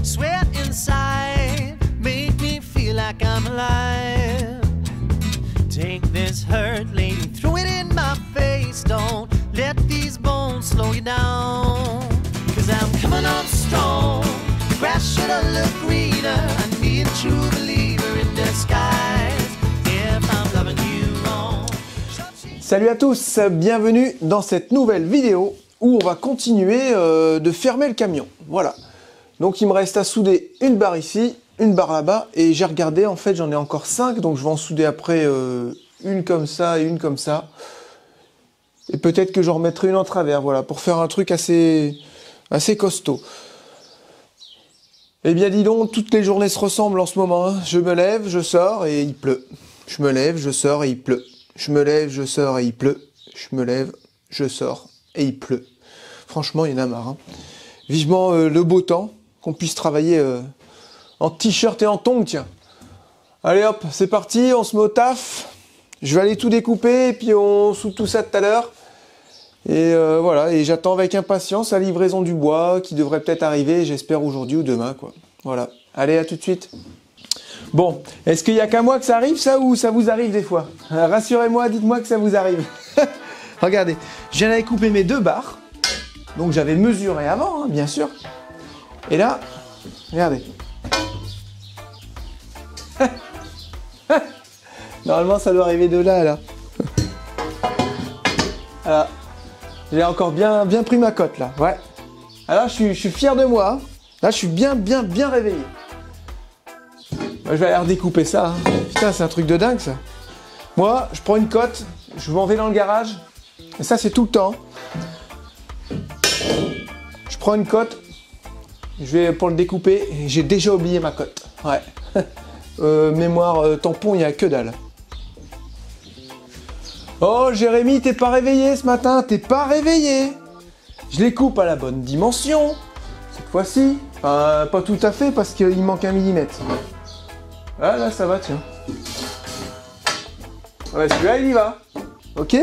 sweat inside, make me feel like I'm alive. Take this hurt, lady, throw it in my face. Don't let these bones slow you down. Cause I'm coming on strong. The grass should have looked greener. I need a true believer in disguise. If I'm loving you wrong. Salut à tous, bienvenue dans cette nouvelle vidéo où on va continuer de fermer le camion. Voilà. Donc il me reste à souder une barre ici, une barre là-bas, et j'ai regardé, en fait j'en ai encore 5, donc je vais en souder après une comme ça et une comme ça. Et peut-être que j'en remettrai une en travers, voilà, pour faire un truc assez costaud. Eh bien dis donc, toutes les journées se ressemblent en ce moment, hein. Je me lève, je sors et il pleut. Je me lève, je sors et il pleut. Je me lève, je sors et il pleut. Je me lève, je sors et il pleut. Franchement, il y en a marre, hein. Vivement le beau temps, qu'on puisse travailler en t-shirt et en tongs, tiens. Allez hop, c'est parti, on se met au taf. Je vais aller tout découper et puis on soude tout ça tout à l'heure. Et voilà, et j'attends avec impatience la livraison du bois qui devrait peut-être arriver, j'espère aujourd'hui ou demain, quoi. Voilà, allez, à tout de suite. Bon, est-ce qu'il n'y a qu'à moi que ça arrive, ça, ou ça vous arrive des fois? Rassurez-moi, dites-moi que ça vous arrive. Regardez, je viens d'aller couper mes 2 barres. Donc j'avais mesuré avant, hein, bien sûr. Et là, regardez. Normalement, ça doit arriver de là, là. Voilà. J'ai encore bien pris ma cote, là. Ouais. Alors, je suis fier de moi. Hein. Là, je suis bien réveillé. Moi, je vais aller redécouper ça. Hein. Putain, c'est un truc de dingue, ça. Moi, je prends une cote, je m'en vais dans le garage. Et ça, c'est tout le temps. Je prends une cote, je vais pour le découper, et j'ai déjà oublié ma cote. Ouais. Mémoire tampon, il n'y a que dalle. Oh Jérémy, t'es pas réveillé ce matin, t'es pas réveillé. Je les coupe à la bonne dimension, cette fois-ci. Enfin, pas tout à fait parce qu'il manque 1 mm. Ah là, ça va, tiens. Ouais, celui-là, il y va. Ok.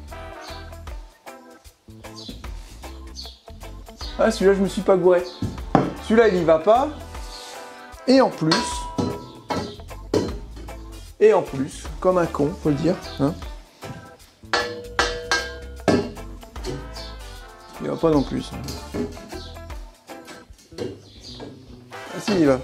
Ah, celui-là, je me suis pas gouré. Celui-là, il y va pas. Et en plus, comme un con, faut le dire, hein. Il va pas non plus. Ah si, il y va.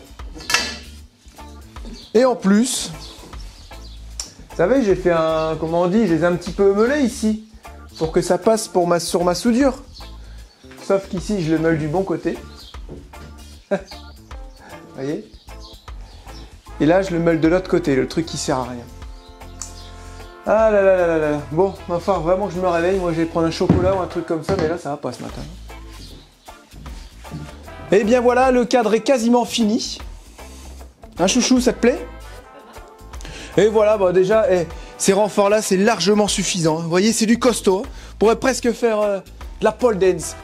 Et en plus, vous savez, j'ai fait un, comment on dit, je les ai un petit peu meulés ici, pour que ça passe sur ma soudure. Sauf qu'ici, je le meule du bon côté. Vous voyez? Et là, je le meule de l'autre côté, le truc qui sert à rien. Ah là là là là là. Bon, enfin, vraiment que je me réveille. Moi, je vais prendre un chocolat ou un truc comme ça, mais là, ça va pas ce matin. Et bien voilà, le cadre est quasiment fini. Hein, chouchou, ça te plaît? Et voilà, bah déjà, ces renforts-là, c'est largement suffisant. Vous voyez, c'est du costaud. Hein. On pourrait presque faire de la pole dance.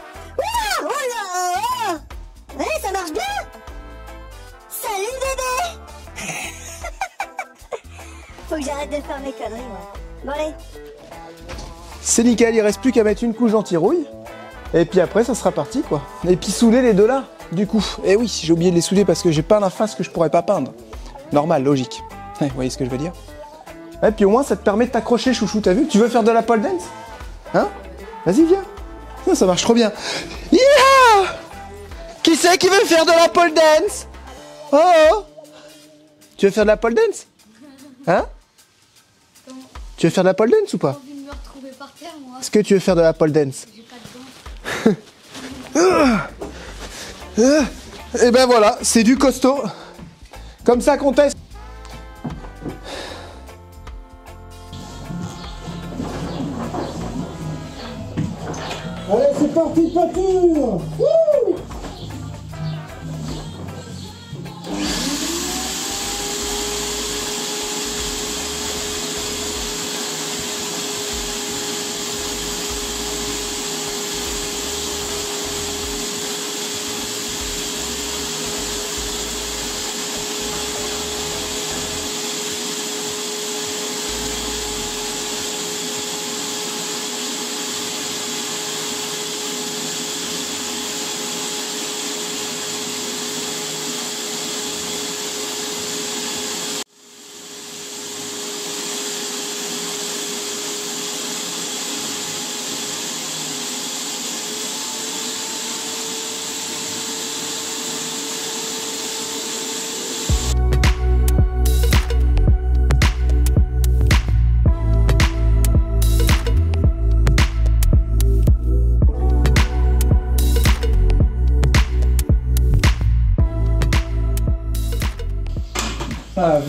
Ouais, ça marche bien. Salut bébé. Faut que j'arrête de faire mes conneries, moi. Bon allez. C'est nickel, il reste plus qu'à mettre une couche d'anti-rouille. Et puis après, ça sera parti, quoi. Et puis souder les 2 là, du coup. Et oui, j'ai oublié de les souder parce que j'ai peint la face que je pourrais pas peindre. Normal, logique. Vous voyez ce que je veux dire? Et puis au moins, ça te permet de t'accrocher, chouchou, t'as vu? Tu veux faire de la pole dance? Hein? Vas-y, viens. Ça marche trop bien. Yeah! Qui c'est qui veut faire de la pole dance? Oh! Tu veux faire de la pole dance? Hein? Tu veux faire de la pole dance ou pas? J'ai envie de me retrouver par terre, moi. Est-ce que tu veux faire de la pole dance? J'ai pas de dents. Et ben voilà, c'est du costaud. Comme ça qu'on teste. Allez, c'est parti, peinture. Wouh!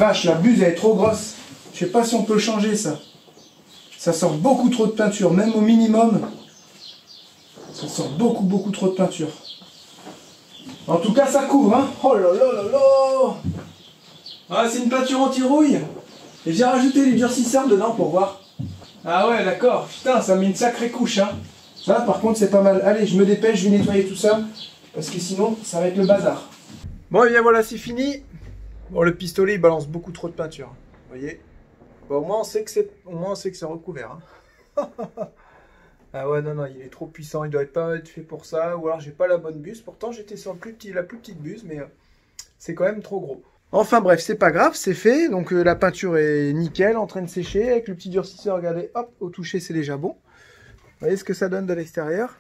vache, la buse elle est trop grosse. Je sais pas si on peut changer ça. Ça sort beaucoup trop de peinture, même au minimum. Ça sort beaucoup trop de peinture. En tout cas, ça couvre, hein. Oh là là là là. Ah, c'est une peinture anti-rouille. Et j'ai rajouté du durcisseur dedans pour voir. Ah ouais, d'accord. Putain, ça met une sacrée couche, hein. Ça, par contre, c'est pas mal. Allez, je me dépêche, je vais nettoyer tout ça. Parce que sinon, ça va être le bazar. Bon, et bien voilà, c'est fini. Bon, le pistolet, il balance beaucoup trop de peinture. Vous voyez? Bon, au moins, on sait que c'est recouvert, hein. Ah ouais, non, il est trop puissant, il doit pas être fait pour ça, ou alors j'ai pas la bonne buse. Pourtant, j'étais sur la plus petite buse, mais c'est quand même trop gros. Enfin bref, c'est pas grave, c'est fait. Donc la peinture est nickel, en train de sécher, avec le petit durcisseur, regardez, hop, au toucher, c'est déjà bon. Vous voyez ce que ça donne de l'extérieur?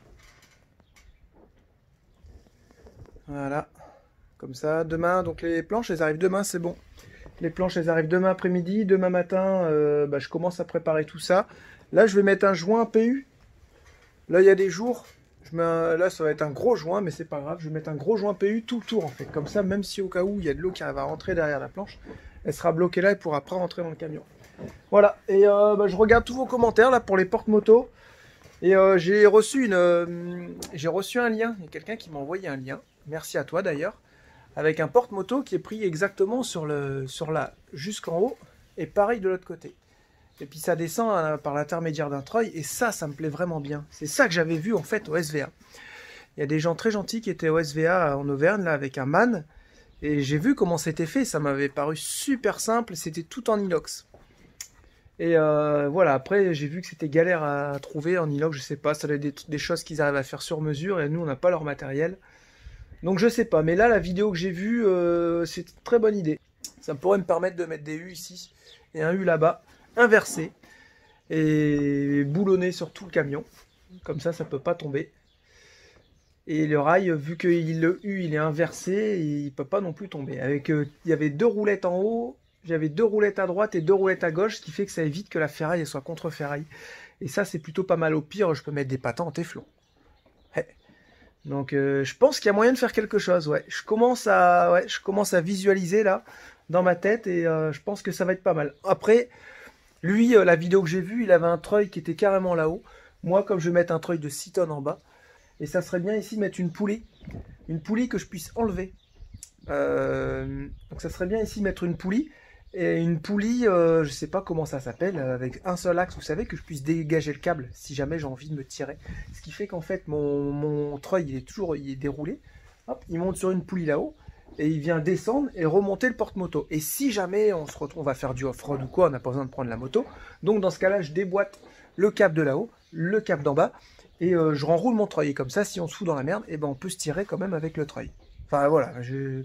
Voilà, comme ça. Demain, donc les planches, elles arrivent demain, c'est bon. Les planches, elles arrivent demain après-midi. Demain matin, je commence à préparer tout ça. Là, je vais mettre un joint PU. Là, il y a des jours, là, ça va être un gros joint, mais c'est pas grave. Je vais mettre un gros joint PU tout le tour, en fait. Comme ça, même si au cas où il y a de l'eau qui arrive à rentrer derrière la planche, elle sera bloquée là et pourra pas rentrer dans le camion. Voilà. Et je regarde tous vos commentaires, là, pour les porte-motos. Et j'ai reçu un lien. Il y a quelqu'un qui m'a envoyé un lien. Merci à toi, d'ailleurs. Avec un porte-moto qui est pris exactement jusqu'en haut. Et pareil de l'autre côté. Et puis ça descend par l'intermédiaire d'un treuil, et ça me plaît vraiment bien. C'est ça que j'avais vu en fait au SVA. Il y a des gens très gentils qui étaient au SVA en Auvergne, là, avec un MAN, et j'ai vu comment c'était fait, ça m'avait paru super simple, c'était tout en inox. Et voilà, après j'ai vu que c'était galère à trouver en inox, je sais pas, ça doit être des choses qu'ils arrivent à faire sur mesure, et nous on n'a pas leur matériel. Donc je sais pas, mais là la vidéo que j'ai vue, c'est une très bonne idée. Ça pourrait me permettre de mettre des U ici, et un U là-bas. Inversé et boulonné sur tout le camion, comme ça peut pas tomber, et le rail, vu que le U il est inversé, il peut pas non plus tomber. Il y avait 2 roulettes en haut, j'avais 2 roulettes à droite et 2 roulettes à gauche, ce qui fait que ça évite que la ferraille elle soit contre ferraille, et ça c'est plutôt pas mal. Au pire je peux mettre des patins en téflon. Ouais. Donc je pense qu'il y a moyen de faire quelque chose. Ouais. Je commence à visualiser là dans ma tête, et je pense que ça va être pas mal. Après lui, la vidéo que j'ai vue, il avait un treuil qui était carrément là-haut. Moi, comme je vais mettre un treuil de 6 tonnes en bas, et ça serait bien ici mettre une poulie que je puisse enlever. Donc ça serait bien ici mettre une poulie, et une poulie, je sais pas comment ça s'appelle, avec un seul axe, vous savez, que je puisse dégager le câble si jamais j'ai envie de me tirer. Ce qui fait qu'en fait, mon treuil, il est déroulé. Hop, il monte sur une poulie là-haut. Et il vient descendre et remonter le porte-moto. Et si jamais on se retrouve à faire du off-road ou quoi, on n'a pas besoin de prendre la moto. Donc dans ce cas-là, je déboîte le câble de là-haut, le câble d'en bas, et je renroule mon treuil. Et comme ça, si on se fout dans la merde, on peut se tirer quand même avec le treuil. Enfin voilà,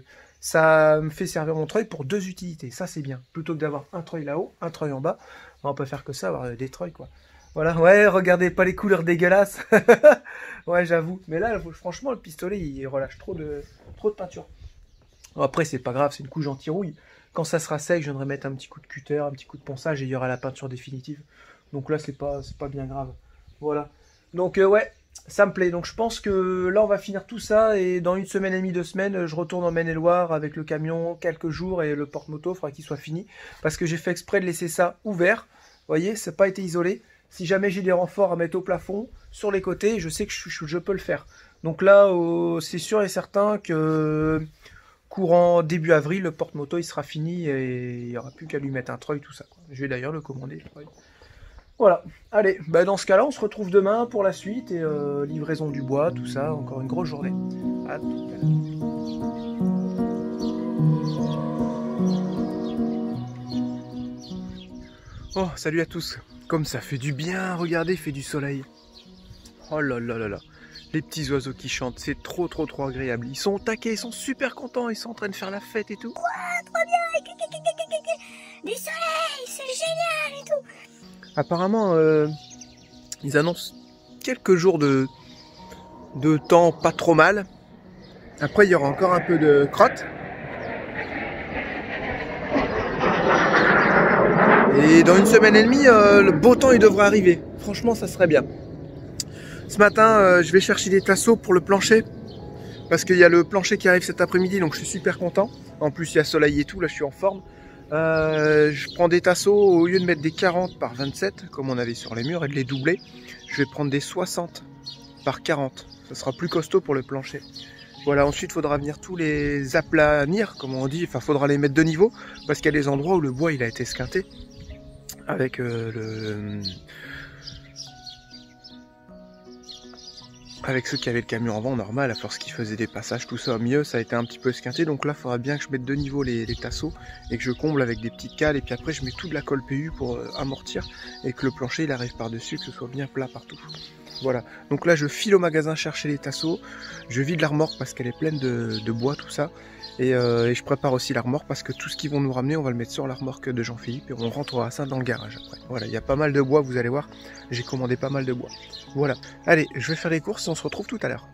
ça me fait servir mon treuil pour 2 utilités. Ça c'est bien. Plutôt que d'avoir un treuil là-haut, un treuil en bas, on peut faire que ça, avoir des treuils quoi. Voilà, ouais, regardez pas les couleurs dégueulasses. Ouais, j'avoue. Mais là, franchement, le pistolet, il relâche trop de peinture. Après, c'est pas grave, c'est une couche anti-rouille. Quand ça sera sec, je viendrai mettre un petit coup de cutter, un petit coup de ponçage, et il y aura la peinture définitive. Donc là, c'est pas bien grave. Voilà. Donc ouais, ça me plaît. Donc je pense que là, on va finir tout ça, et dans 1 semaine et demie, 2 semaines, je retourne en Maine-et-Loire avec le camion quelques jours, et le porte-moto, il faudra qu'il soit fini. Parce que j'ai fait exprès de laisser ça ouvert. Vous voyez, ça n'a pas été isolé. Si jamais j'ai des renforts à mettre au plafond, sur les côtés, je sais que je peux le faire. Donc là, c'est sûr et certain que courant début avril, le porte-moto il sera fini, et il n'y aura plus qu'à lui mettre un treuil, tout ça, quoi. Je vais d'ailleurs le commander, le treuil. Voilà, allez, dans ce cas-là, on se retrouve demain pour la suite, et livraison du bois, tout ça, encore une grosse journée. À tout à l'heure. Oh, salut à tous. Comme ça fait du bien, regardez, il fait du soleil. Oh là là là là. Les petits oiseaux qui chantent, c'est trop agréable. Ils sont au taquet, ils sont super contents, ils sont en train de faire la fête et tout. Ouah, trop bien. Du soleil, c'est génial et tout. Apparemment, ils annoncent quelques jours de temps pas trop mal. Après, il y aura encore un peu de crotte. Et dans 1 semaine et demie, le beau temps il devrait arriver. Franchement, ça serait bien. Ce matin, je vais chercher des tasseaux pour le plancher. Parce qu'il y a le plancher qui arrive cet après-midi, donc je suis super content. En plus, il y a soleil et tout, là je suis en forme. Je prends des tasseaux, au lieu de mettre des 40 par 27, comme on avait sur les murs, et de les doubler, je vais prendre des 60 par 40. Ça sera plus costaud pour le plancher. Voilà, ensuite il faudra venir tous les aplanir, comme on dit, enfin il faudra les mettre de niveau, parce qu'il y a des endroits où le bois il a été esquinté, avec avec ceux qui avaient le camion en vent normal, à force qu'ils faisaient des passages, tout ça au mieux, ça a été un petit peu esquinté, donc là il faudra bien que je mette de niveau les tasseaux, et que je comble avec des petites cales, et puis après je mets tout de la colle PU pour amortir, et que le plancher il arrive par-dessus, que ce soit bien plat partout. Voilà, donc là je file au magasin chercher les tasseaux, je vide la remorque parce qu'elle est pleine de bois, tout ça, et je prépare aussi la remorque parce que tout ce qu'ils vont nous ramener, on va le mettre sur la remorque de Jean-Philippe et on rentrera ça dans le garage après. Voilà, il y a pas mal de bois, vous allez voir, j'ai commandé pas mal de bois. Voilà, allez, je vais faire les courses et on se retrouve tout à l'heure.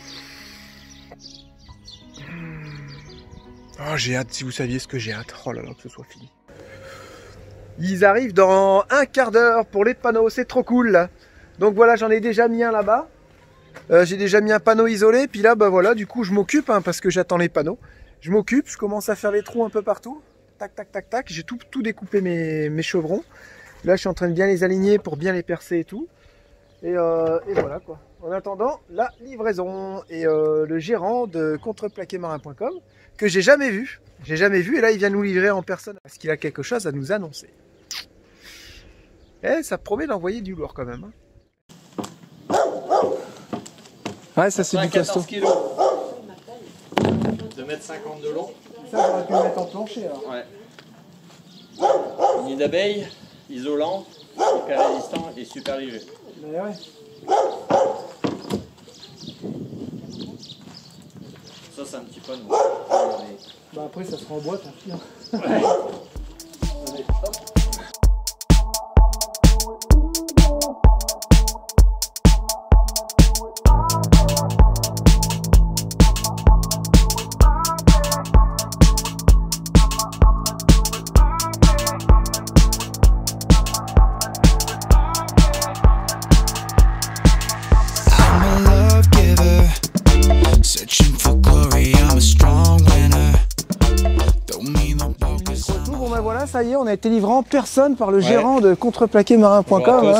Oh, j'ai hâte, si vous saviez ce que j'ai hâte, oh là là, que ce soit fini. Ils arrivent dans un quart d'heure pour les panneaux, c'est trop cool là. Donc voilà, j'en ai déjà mis un là-bas. J'ai déjà mis un panneau isolé. Puis là, bah voilà, du coup, je m'occupe parce que j'attends les panneaux. Je m'occupe, je commence à faire les trous un peu partout. Tac, tac, tac, tac. J'ai tout découpé mes chevrons. Là, je suis en train de bien les aligner pour bien les percer et tout. Et voilà quoi. En attendant, la livraison. Et le gérant de contreplaquetmarin.com que j'ai jamais vu. J'ai jamais vu. Et là, il vient nous livrer en personne parce qu'il a quelque chose à nous annoncer. Eh, ça promet d'envoyer du lourd quand même. Ouais, ça c'est du costaud. 14 kg. 2,50 m de long. Ça, j'aurais pu le mettre en plancher alors. Ouais. Nid d'abeille, isolant, hyper résistant et super léger. Mais ouais. Ça, c'est un petit peu nouveau. Bah après, ça sera en boîte, tant pis. Ouais. Allez, hop. Bon ben voilà, ça y est, on a été livré en personne par le gérant de contreplaquetmarin.com.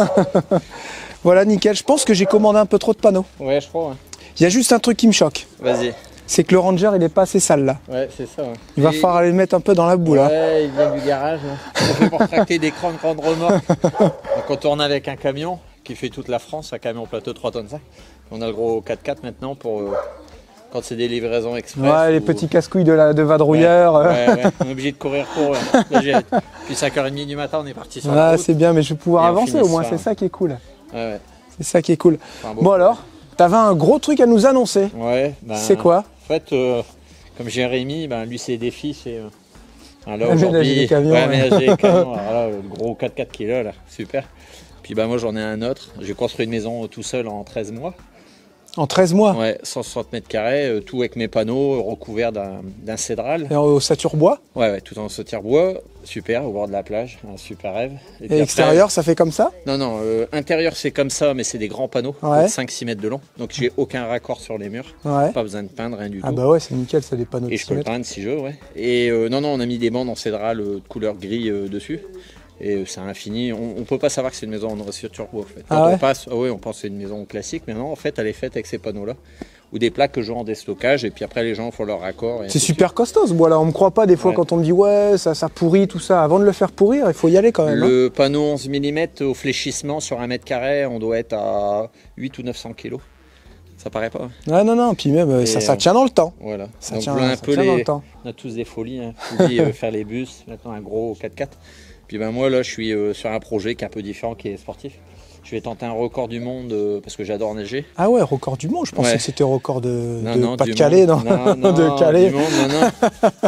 Voilà, nickel. Je pense que j'ai commandé un peu trop de panneaux. Ouais, je crois. Ouais. Il y a juste un truc qui me choque. Vas-y. C'est que le Ranger, il est pas assez sale là. Ouais, c'est ça. Ouais. Il va falloir aller le mettre un peu dans la boue là. Ouais, il vient du garage. On fait pour tracter des grandes remorques. Donc on tourne avec un camion qui fait toute la France, un camion plateau 3 tonnes 5. On a le gros 4x4 maintenant pour quand c'est des livraisons express. Ouais, les petits casse-couilles de vadrouilleur. Ouais, on est obligé de courir pour eux. Puis 5h30 du matin, on est parti sur la route. C'est bien, mais je vais pouvoir avancer au moins, c'est ça qui est cool. Ouais. C'est ça qui est cool. Enfin, bon alors, t'avais un gros truc à nous annoncer. Ouais. C'est quoi? En fait, comme Jérémy, lui c'est des défis, c'est là aménager les camions. Ouais, aménager les camions. Alors là, le gros 4x4 qui est là, super. Puis moi j'en ai un autre. J'ai construit une maison tout seul en 13 mois. En 13 mois? Ouais, 160 mètres carrés, tout avec mes panneaux, recouvert d'un cédral. Et en ossature bois? Ouais, tout en ossature bois, super, au bord de la plage, un super rêve. Et puis extérieur, après, ça fait comme ça? Non, intérieur c'est comme ça, mais c'est des grands panneaux, de 5-6 mètres de long. Donc j'ai aucun raccord sur les murs, pas besoin de peindre, rien du tout. Ah bah ouais, c'est nickel, ça des panneaux de 6 mètres. Et je peux le peindre si je veux, ouais. Et non, on a mis des bandes en cédral de couleur gris dessus. Et c'est infini, on peut pas savoir que c'est une maison en ossature bois en fait. Quand on passe, on pense que c'est une maison classique, mais non, en fait elle est faite avec ces panneaux-là. Ou des plaques que je rends en déstockage, et puis après les gens font leur raccord. C'est super costaud ce bois-là, on me croit pas des fois quand on me dit ouais, ça pourrit, tout ça. Avant de le faire pourrir, il faut y aller quand même. Le panneau 11 mm au fléchissement sur 1 mètre carré, on doit être à 8 ou 900 kg. Ça paraît pas. Ouais, non, puis même ça tient dans le temps. Voilà. Ça donc tient, un peu dans le temps. On a tous des folies, faire les bus, maintenant un gros 4x4. Puis moi là je suis sur un projet qui est un peu différent, qui est sportif. Je vais tenter un record du monde parce que j'adore neiger. Ah ouais, record du monde, je pensais que c'était record de pas de Calais, non, de Calais. Du monde, non.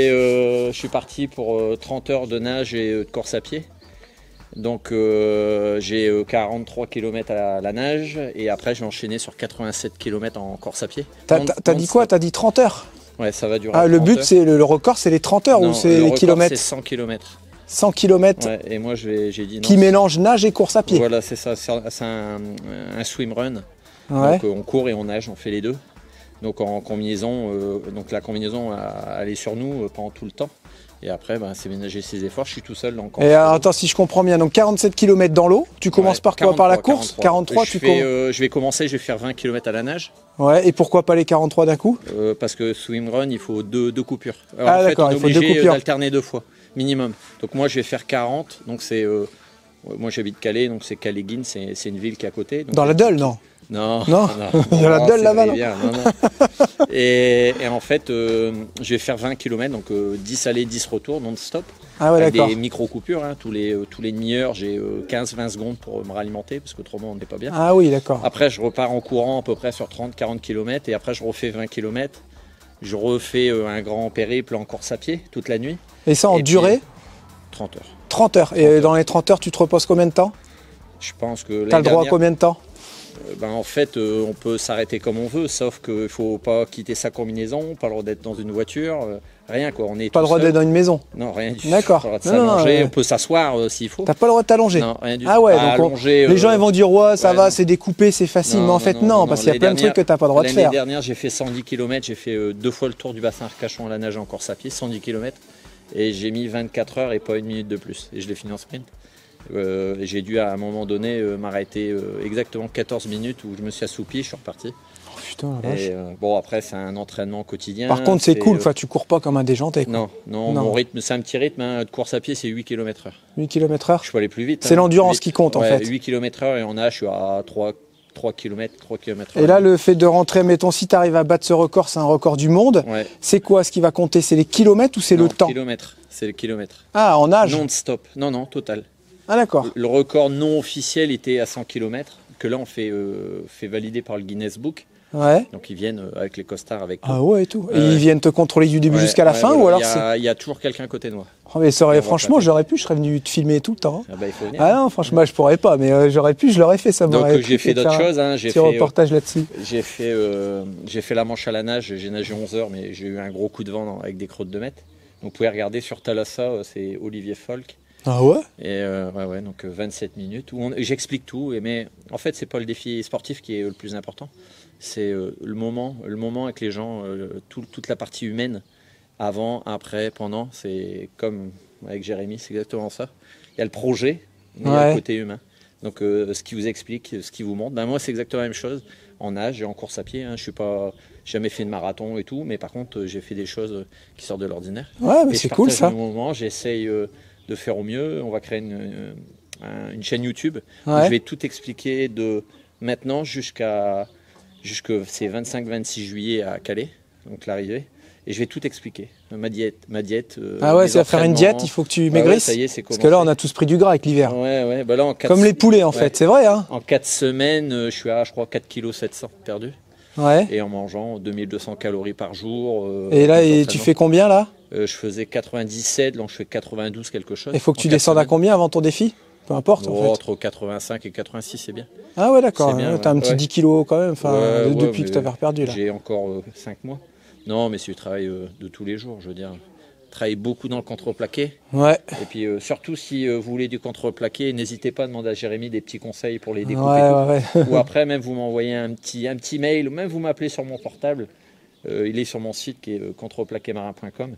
Je suis parti pour 30 heures de nage et de course à pied. Donc j'ai 43 km à la nage et après je vais enchaîner sur 87 km en course à pied. T'as dit quoi? T'as dit 30 heures? Ouais, ça va durer. Ah, le but c'est le record, c'est les 30 heures ou c'est les kilomètres? C'est 100 km. 100 km. Ouais, et moi j'ai dit non. Qui mélange nage et course à pied. Voilà, c'est ça, c'est un swim run. Ouais. Donc on court et on nage, on fait les deux. Donc en combinaison, donc la combinaison elle est sur nous pendant tout le temps. Et après, c'est ménager ses efforts. Je suis tout seul. Donc, et alors, attends, si je comprends bien, donc 47 km dans l'eau. Tu commences par quoi? Par la course? 43, je vais commencer, je vais faire 20 km à la nage. Ouais, et pourquoi pas les 43 d'un coup? Parce que swimrun, il faut deux coupures. Alors, en fait, on est obligé d'alterner 2 fois, minimum. Donc moi, je vais faire 40. Donc c'est, moi, j'habite Calais, donc c'est Calais-Guines, c'est une ville qui est à côté. Donc, dans la Deule, non? Non. Il y a la Deule là-bas, non? Et en fait, je vais faire 20 km, donc 10 allées, 10 retours, non-stop. Ah ouais, avec d'accord. des micro-coupures, hein, tous les demi-heures, j'ai 15-20 secondes pour me ralimenter, parce qu'autrement, on n'est pas bien. Ah oui, d'accord. Après, je repars en courant à peu près sur 30-40 km, et après, je refais 20 km. Je refais un grand périple en course à pied, toute la nuit. Et ça en durée? 30 heures. 30 heures. Et dans les 30 heures, tu te reposes combien de temps? Je pense que... T'as le droit à combien de temps? En fait, on peut s'arrêter comme on veut, sauf qu'il ne faut pas quitter sa combinaison, pas le droit d'être dans une voiture, rien quoi. On est pas le droit d'être dans une maison? Non, rien du tout. D'accord. On peut s'asseoir s'il faut. T'as pas le droit de t'allonger? Non, rien du tout. Ah ouais, donc les gens ils vont dire ouais, ça va, c'est découpé, c'est facile, mais en fait non, parce qu'il y a plein de trucs que t'as pas le droit de faire. L'année dernière, j'ai fait 110 km, j'ai fait 2 fois le tour du bassin Arcachon à la nage en course à pied, 110 km, et j'ai mis 24 heures et pas une minute de plus, et je l'ai fini en sprint. J'ai dû à un moment donné m'arrêter exactement 14 minutes où je me suis assoupi, je suis reparti. Oh putain, la vache. Et, bon, après c'est un entraînement quotidien. Par contre c'est cool, tu cours pas comme un déjanté quoi. Non, mon rythme, c'est un petit rythme de course à pied, c'est 8 km/h. 8 km/h. Je peux aller plus vite. C'est l'endurance qui compte en fait. 8 km/h et en nage je suis à 3 km. Et là le fait de rentrer, mettons si tu arrives à battre ce record, c'est un record du monde. Ouais. C'est quoi ce qui va compter? C'est les kilomètres ou c'est le temps? C'est le kilomètre. Ah, en nage? Non-stop. Non, total. Ah d'accord. Le record non officiel était à 100 km, que là on fait valider par le Guinness Book. Ouais. Donc ils viennent avec les costards avec nous. Ah ouais et tout. Et ils viennent te contrôler du début jusqu'à la fin, ou alors il y a toujours quelqu'un à côté de moi. Oh, mais ça aurait, franchement, j'aurais pu, je serais venu te filmer tout le temps. Ah bah, il faut venir. Ah non, franchement, je pourrais pas, mais j'aurais pu, je l'aurais fait, ça m'aurait. Donc j'ai fait d'autres choses. Hein. J'ai fait reportage là-dessus. J'ai fait la Manche à la nage. J'ai nagé 11 heures, mais j'ai eu un gros coup de vent avec des creux de 2 mètres. Donc vous pouvez regarder sur Thalassa, c'est Olivier Folk. Ah ouais? Et ouais, donc 27 minutes où j'explique tout. Mais en fait, c'est pas le défi sportif qui est le plus important. C'est le moment avec les gens, toute la partie humaine, avant, après, pendant. C'est comme avec Jérémy, c'est exactement ça. Il y a le projet, mais il y a le côté humain. Donc ce qui vous explique, ce qui vous montre. Moi, c'est exactement la même chose en nage et en course à pied. Hein. Je suis pas jamais fait de marathon et tout, mais par contre, j'ai fait des choses qui sortent de l'ordinaire. Ouais, mais c'est cool ça. J'essaye de faire au mieux. On va créer une chaîne YouTube où je vais tout expliquer de maintenant jusque c'est 25-26 juillet à Calais, donc l'arrivée. Et je vais tout expliquer. Ma diète. Ah ouais, c'est à faire une diète, il faut que tu maigrisses. Ça y est, c'est commencé. Parce que là, on a tous pris du gras avec l'hiver. Ouais. Bah là, comme les poulets en fait, c'est vrai. Hein. En 4 semaines, je suis à, je crois, 4,7 kg perdu. Ouais. Et en mangeant 2200 calories par jour. Et là, tu fais combien là? Je faisais 97, là je fais 92 quelque chose. Il faut que tu descendes à combien avant ton défi? Peu importe en fait. Entre 85 et 86, c'est bien. Ah ouais, d'accord. T'as un petit 10 kilos quand même, depuis que tu avais perdu là. J'ai encore 5 mois. Non, mais c'est du travail de tous les jours, je veux dire. Travaille beaucoup dans le contreplaqué. Ouais. Et puis surtout si vous voulez du contreplaqué, n'hésitez pas à demander à Jérémy des petits conseils pour les découper. Ouais. Ou après, même vous m'envoyez un petit mail, ou même vous m'appelez sur mon portable. Il est sur mon site qui est contreplaquémarin.com.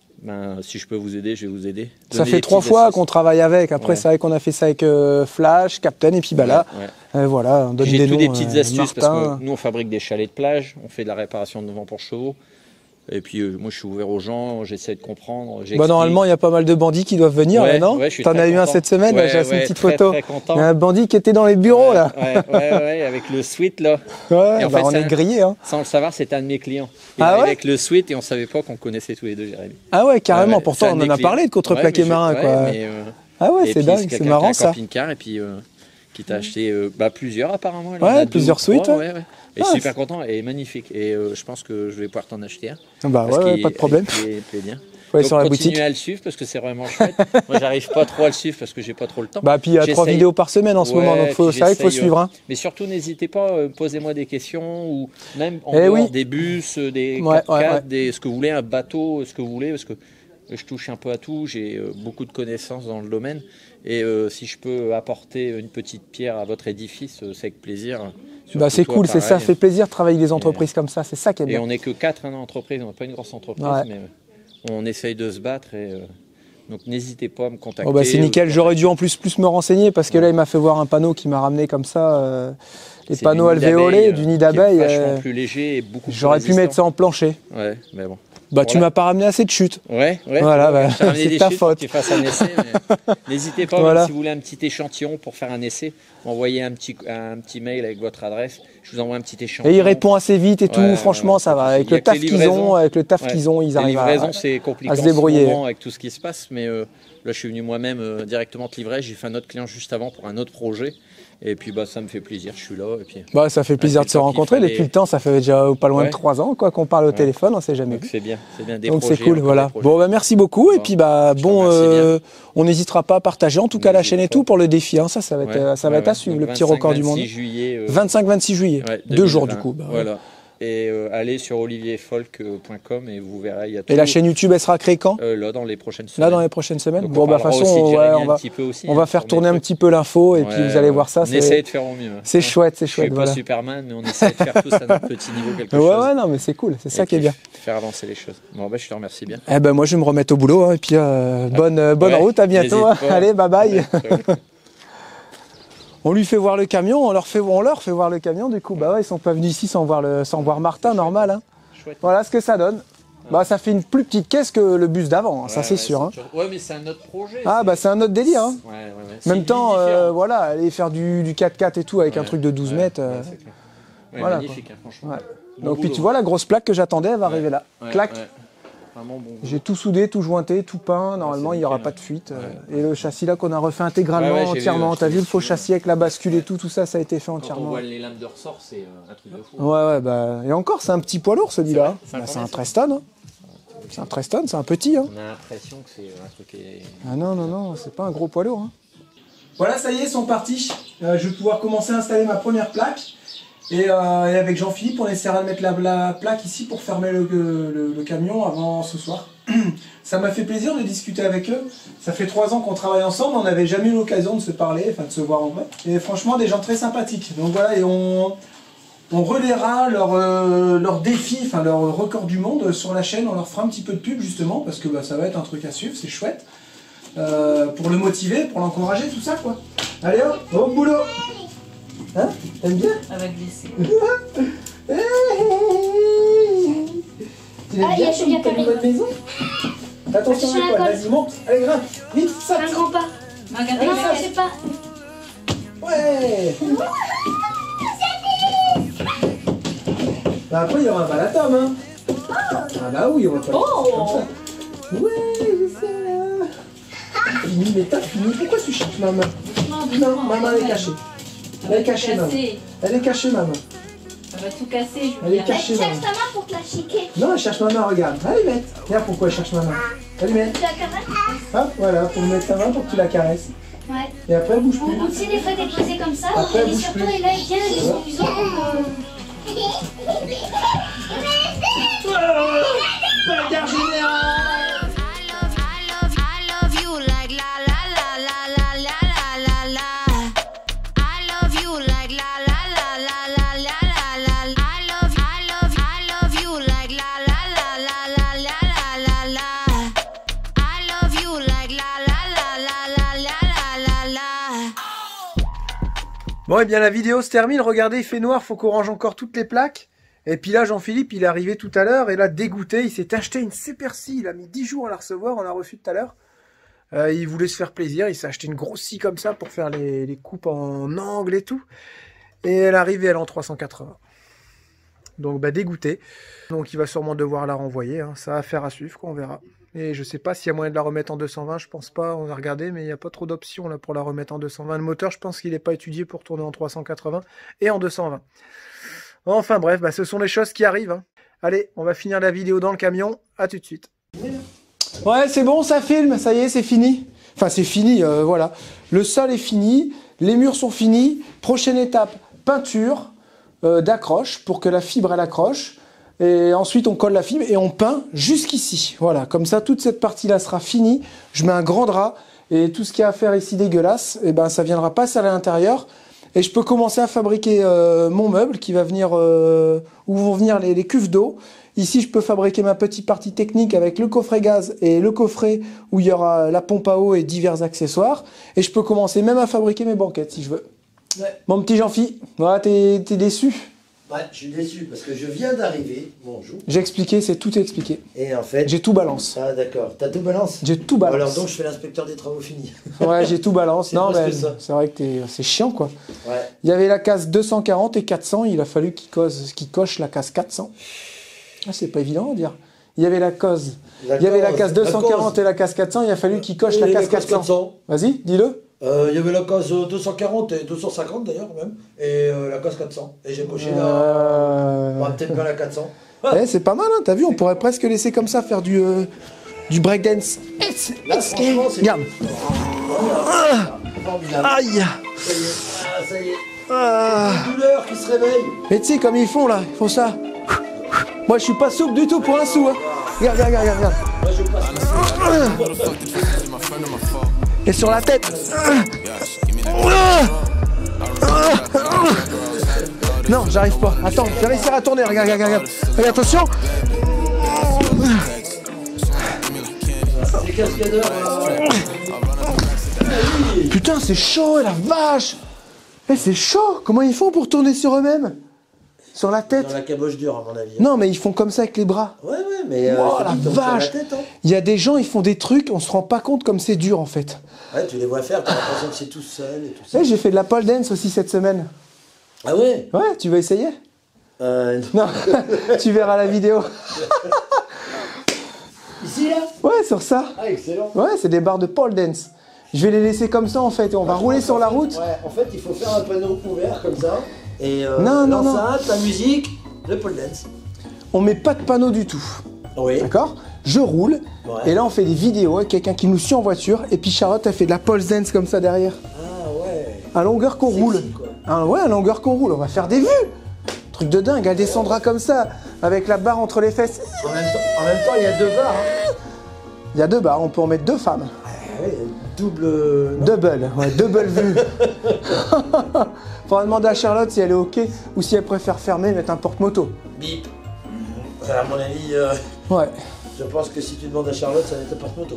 Si je peux vous aider, je vais vous aider. Ça fait 3 fois qu'on travaille avec. Après, c'est vrai qu'on a fait ça avec Flash, Captain, et puis là, voilà, on donne des noms. J'ai des petites astuces parce que nous, on fabrique des chalets de plage, on fait de la réparation de vent pour chevaux. Et puis moi, je suis ouvert aux gens, j'essaie de comprendre. Normalement, il y a pas mal de bandits qui doivent venir, non? T'en as eu un cette semaine, j'ai une petite photo. Il y a un bandit qui était dans les bureaux, là. Ouais, avec le suite, là. Ouais, en fait, on est grillé. Hein. Sans le savoir, c'était un de mes clients. Il arrivait avec le suite et on savait pas qu'on connaissait tous les deux, Jérémy. Ah ouais, carrément. Pourtant, on en a parlé de contreplaqué marin, quoi. Ah ouais, c'est dingue, c'est marrant, ça. Camping-car, et puis qui t'a acheté plusieurs, apparemment. Ouais, plusieurs suites. Et super content et magnifique. Et je pense que je vais pouvoir t'en acheter un. Bah ouais, pas de problème. Il plaît bien. Faut aller sur la boutique. Continuez à le suivre parce que c'est vraiment chouette. Moi, j'arrive pas trop à le suivre parce que j'ai pas trop le temps. Bah, puis il y a 3 vidéos par semaine en ce moment, donc c'est vrai qu'il faut suivre. Hein. Mais surtout, n'hésitez pas, posez-moi des questions ou même en dehors des bus, des 4x4, ce que vous voulez, un bateau, ce que vous voulez, parce que je touche un peu à tout, j'ai beaucoup de connaissances dans le domaine. Et si je peux apporter une petite pierre à votre édifice, c'est avec plaisir. Bah c'est cool, c'est ça, fait plaisir de travailler avec des entreprises comme ça, c'est ça qui est bien. Et on n'est que 4 dans l'entreprise, on n'est pas une grosse entreprise, mais on essaye de se battre et donc n'hésitez pas à me contacter. Oh bah c'est nickel, j'aurais dû en plus me renseigner parce que là il m'a fait voir un panneau qui m'a ramené comme ça les panneaux alvéolés du nid d'abeille. Vachement plus léger et beaucoup plus j'aurais pu mettre ça en plancher. Ouais, mais bon. Bah tu m'as pas ramené assez de chutes. Ouais. Voilà, bah, c'est ta faute. Tu fasses un essai. N'hésitez pas, voilà. Même si vous voulez un petit échantillon pour faire un essai, m'envoyez un petit mail avec votre adresse. Je vous envoie un petit échantillon. Et il répond assez vite et tout. Franchement, ça va. Avec le taf qu'ils ont, ils arrivent c'est compliqué à se débrouiller. En ce moment avec tout ce qui se passe, mais là, je suis venu moi-même directement te livrer. J'ai fait un autre client juste avant pour un autre projet. Et puis ça me fait plaisir, je suis là. Et puis, ça fait plaisir de se rencontrer. Depuis le temps, ça fait déjà pas loin de 3 ans qu'on parle au téléphone, on s'est jamais vu. C'est bien, des donc projets. C'est cool, voilà. Bon, merci beaucoup. Et puis on n'hésitera pas à partager en tout cas la chaîne et tout pour le défi. Hein. Ça va être à suivre, le petit record du monde. 25-26 juillet, 2 jours du coup. Voilà. Et allez sur olivierfolk.com et vous verrez. Il y a tout. Et la chaîne YouTube, elle sera créée quand? Là, dans les prochaines semaines. Donc, bon, de toute façon, on va faire tourner un petit peu l'info et puis vous allez voir ça. On essaie de faire au mieux. C'est chouette, c'est chouette. Je suis pas Superman, mais on essaie de faire tous à notre petit niveau quelque chose. Ouais, non, mais c'est cool, c'est ça qui est bien. Faire avancer les choses. Bon, je te remercie bien. Moi, je vais me remettre au boulot et puis bonne route, à bientôt. Allez, bye bye. On lui fait voir le camion, on leur fait voir le camion, du coup, ils sont pas venus ici sans voir Martin, normal. Hein. Voilà ce que ça donne. Ça fait une plus petite caisse que le bus d'avant, ça c'est sûr. Hein. Ouais, mais c'est un autre projet. C'est un autre délire. Hein. Ouais. Même temps, aller faire du 4x4 et tout avec un truc de 12 mètres. Voilà, magnifique, franchement. Ouais. Donc, puis tu vois, la grosse plaque que j'attendais, elle va arriver là. Clac. Bon. J'ai tout soudé, tout jointé, tout peint. Normalement, il n'y aura pas de fuite. Et le châssis là qu'on a refait intégralement, entièrement. T'as vu le faux châssis avec la bascule et tout ça, ça a été fait entièrement. Quand on voit les lames de ressort, c'est un truc de fou. Ouais. Et encore, c'est un petit poids lourd celui-là. C'est un 13 tonnes. C'est un 13 tonnes, c'est un petit. On a l'impression que c'est un truc. Ah non, c'est pas un gros poids lourd. Voilà, ça y est, ils sont partis. Je vais pouvoir commencer à installer ma première plaque. Et avec Jean-Philippe, on essaiera de mettre la plaque ici pour fermer le camion avant ce soir. Ça m'a fait plaisir de discuter avec eux. Ça fait 3 ans qu'on travaille ensemble, on n'avait jamais eu l'occasion de se parler, enfin de se voir en vrai. Et franchement, des gens très sympathiques. Donc voilà, et on relaiera leur défi, enfin leur record du monde sur la chaîne. On leur fera un petit peu de pub justement, parce que ça va être un truc à suivre, c'est chouette. Pour le motiver, pour l'encourager, tout ça quoi. Allez hop, au boulot. Hein? T'aimes bien? Ça va glisser. Il y a Julien Paris. Maison. Attention à l'épaule, vas-y monte. Allez grimpe, vite, saute. Un grand pas. Regardez, Non, je sais pas. Ouais. Après il y aura un balatum hein. Ah oui, on va pas comme ça. Ouais, je sais. Fini, mais t'as fini. Pourquoi tu cherches maman? Non, maman elle est cachée. Elle est cachée, maman. Elle est cachée, maman. Ça va tout casser, Julien. Elle est cachée, Elle maman. cherche ta main pour te la chiquer. Non, elle cherche maman, regarde. Allumette. Regarde pourquoi elle cherche maman. Allumette. Tu la caresses? Hop, voilà, pour mettre ta main pour que tu la caresses. Ouais. Et après, elle bouge plus. Tu sais, des fois, t'es posé comme ça, Après, elle et bouge surtout, plus. et là, il vient, il est confusant. Bagarre générale. Bon, et bien la vidéo se termine. Regardez, il fait noir, faut qu'on range encore toutes les plaques. Et puis là, Jean-Philippe, il est arrivé tout à l'heure, et là, dégoûté, il s'est acheté une super scie. Il a mis 10 jours à la recevoir, on l'a reçu tout à l'heure. Il voulait se faire plaisir, il s'est acheté une grosse scie comme ça pour faire les coupes en angle et tout. Et elle arrive, elle est en 380. Donc, dégoûté. Donc, il va sûrement devoir la renvoyer. Hein. Ça va faire à suivre, quoi, on verra. Et je sais pas s'il y a moyen de la remettre en 220, je pense pas, on a regardé, mais il n'y a pas trop d'options là pour la remettre en 220. Le moteur, je pense qu'il n'est pas étudié pour tourner en 380 et en 220. Enfin bref, ce sont les choses qui arrivent. Hein. Allez, on va finir la vidéo dans le camion, à tout de suite. Ouais, c'est bon, ça filme, ça y est, c'est fini. Enfin, c'est fini, voilà. Le sol est fini, les murs sont finis. Prochaine étape, peinture d'accroche pour que la fibre elle accroche. Et ensuite, on colle la fibre et on peint jusqu'ici. Voilà, comme ça, toute cette partie-là sera finie. Je mets un grand drap et tout ce qu'il y a à faire ici dégueulasse, ça viendra passer à l'intérieur. Et je peux commencer à fabriquer mon meuble qui va venir, où vont venir les cuves d'eau. Ici, je peux fabriquer ma petite partie technique avec le coffret gaz et le coffret où il y aura la pompe à eau et divers accessoires. Et je peux commencer même à fabriquer mes banquettes si je veux. Ouais. Mon petit Jean-Phi, voilà, t'es déçu? Ouais, je suis déçu parce que je viens d'arriver. Bonjour. J'ai expliqué, c'est tout expliqué. Et en fait. J'ai tout balance. Ah, d'accord. T'as tout balance? J'ai tout balance. Alors donc, je fais l'inspecteur des travaux finis. Ouais, j'ai tout balance. Non, mais c'est vrai que c'est chiant, quoi. Ouais. Il y avait la case 240 et 400. Il a fallu qu'il coche la case 400. Ah, c'est pas évident à dire. Il y avait la case 240 et la case 400. Il a fallu qu'il coche la case 400. Vas-y, dis-le. Il y avait la case 240 et 250 d'ailleurs même, et la case 400. Et j'ai coché peut-être pas la 400. Ouais, c'est pas mal, hein, t'as vu, on pourrait presque laisser comme ça faire du breakdance. Là, franchement, c'est... Regarde. Aïe. Ça y est. Une douleur qui se réveille. Mais tu sais, comme ils font là, ils font ça. Moi, je suis pas souple du tout pour un sou. Hein. Regarde. Moi, je passe. Et sur la tête. Non, j'arrive pas. Attends, je vais réussir à tourner. Regarde. Regarde, attention. Les cascadeurs. Putain, c'est chaud, la vache. C'est chaud. Comment ils font pour tourner sur eux-mêmes? Sur la tête? Dans la caboche dure, à mon avis. Non, mais ils font comme ça avec les bras. Ouais, mais... Oh, la vache. Il y a des gens, ils font des trucs, on se rend pas compte comme c'est dur, en fait. Ouais, tu les vois faire, t'as l'impression que c'est tout seul et tout ça. Ouais, j'ai fait de la pole dance aussi cette semaine. Ah ouais? Ouais, tu veux essayer? Non. Tu verras la vidéo. Ici, là? Ouais, sur ça. Ah, excellent. Ouais, c'est des barres de pole dance. Je vais les laisser comme ça, en fait, et on va rouler sur la route. Ouais, en fait, il faut faire un panneau ouvert, comme ça. Et non. l'enceinte, la musique, le pole dance. On met pas de panneau du tout. Oui. D'accord? Je roule, ouais. Et là on fait des vidéos avec quelqu'un qui nous suit en voiture, et puis Charlotte elle fait de la pole dance comme ça derrière. Ah ouais. À longueur qu'on roule. Quoi. Ouais, à longueur qu'on roule, on va faire des vues. Truc de dingue, elle descendra comme ça, avec la barre entre les fesses. En même temps, il y a deux barres. Hein. Il y a deux barres, on peut en mettre deux femmes. Ah ouais, double... Double vue. Faudra demander à Charlotte si elle est ok, ou si elle préfère fermer et mettre un porte-moto. Bip. À mon avis... Ouais. Je pense que si tu demandes à Charlotte, ça va être un porte-moto.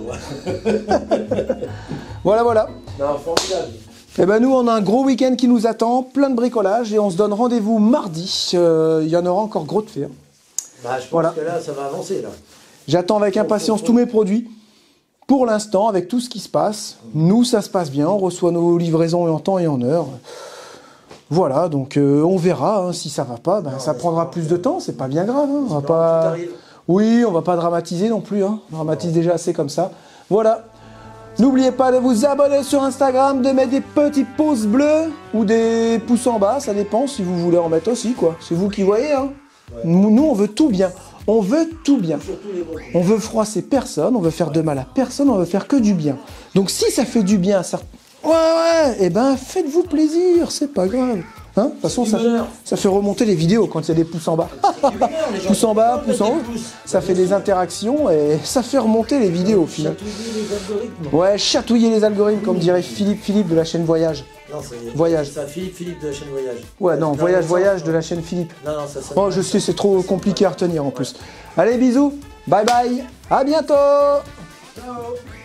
Voilà. Non, formidable. Et ben nous, on a un gros week-end qui nous attend, plein de bricolage, et on se donne rendez-vous mardi. Il y en aura encore gros de faire. Bah, je pense que là, ça va avancer, là. J'attends avec impatience tous mes produits. Pour l'instant, avec tout ce qui se passe, nous, ça se passe bien. On reçoit nos livraisons en temps et en heure. Voilà, donc on verra. Hein, si ça va pas, ben, ça prendra plus de temps. C'est pas bien grave. Hein, on va pas... Oui, on va pas dramatiser non plus. Hein. On dramatise déjà assez comme ça. Voilà. N'oubliez pas de vous abonner sur Instagram, de mettre des petits pouces bleus ou des pouces en bas. Ça dépend si vous voulez en mettre aussi, quoi. C'est vous qui voyez. Hein. Ouais. Nous, on veut tout bien. On veut tout bien. On veut froisser personne, on veut faire de mal à personne, on veut faire que du bien. Donc si ça fait du bien à certains... Ouais, eh ben faites-vous plaisir, c'est pas grave. Hein, de toute façon, ça fait remonter les vidéos quand il y a des pouces en bas. Pouces en bas, pouces en haut. Ça fait des interactions et ça fait remonter les vidéos au final. Chatouiller les algorithmes. Ouais, chatouiller les algorithmes, comme dirait Philippe de la chaîne Voyage. Non, c'est Voyage. Ça, Philippe de la chaîne Voyage. Ouais, non, Voyage de la chaîne Philippe. Non, ça. Oh, je sais, c'est trop compliqué à retenir en plus. Allez, bisous. Bye bye. À bientôt. Ciao.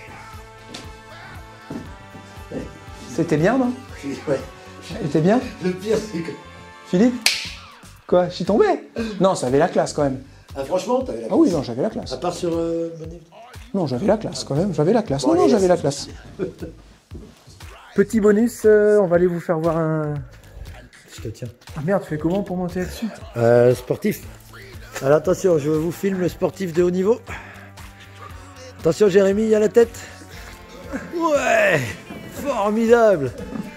C'était bien, non? Ouais. C'était bien? Le pire, c'est que... Philippe? Quoi? Je suis tombé? Non, ça avait la classe quand même. Ah, franchement, t'avais la classe? Ah oui, non, j'avais la classe. À part sur... Non, j'avais la classe quand même. J'avais la classe. Bon, non, j'avais la classe. Petit bonus, on va aller vous faire voir un... Je te tiens. Ah merde, tu fais comment pour monter là-dessus? Sportif. Alors attention, je vous filme le sportif de haut niveau. Attention Jérémy, il y a la tête. Ouais, formidable.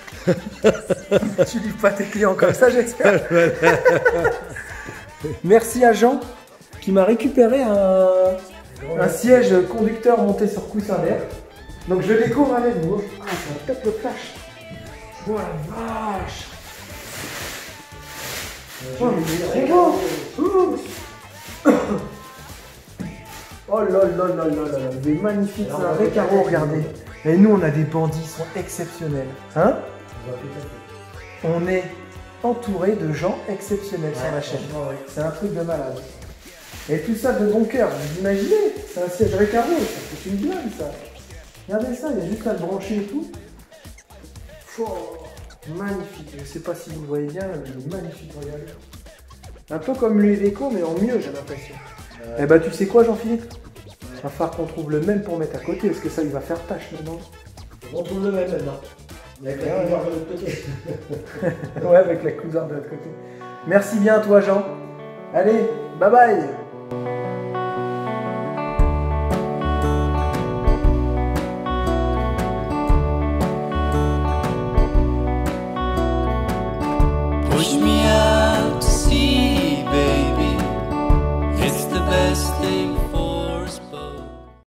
Tu livres pas tes clients comme ça, j'espère. Merci à Jean qui m'a récupéré un siège conducteur monté sur coussin d'air. Donc je découvre avec vous. Ah, ça va peut-être le flash. Oh la vache. Oh, mais c'est trop beau. Oh là là là là là là, il est magnifique, c'est un vrai carreau, regardez. Et nous, on a des bandits, ils sont exceptionnels. Hein? On est entouré de gens exceptionnels sur la chaîne. C'est un truc de malade. Et tout ça de bon cœur, vous imaginez? C'est un siège récarré, c'est une blague ça. Regardez ça, il y a juste à le brancher et tout. Oh, magnifique, je sais pas si vous voyez bien, mais magnifique, regardez. Un peu comme les déco, mais en mieux, j'ai l'impression. Eh bah, tu sais quoi, Jean-Philippe? Il va falloir qu'on trouve le même pour mettre à côté, parce que ça, il va faire tâche maintenant. On trouve le même maintenant. Avec la couloir de l'autre côté. Ouais, avec la couloir de l'autre côté. Merci bien, toi, Jean. Allez, bye bye.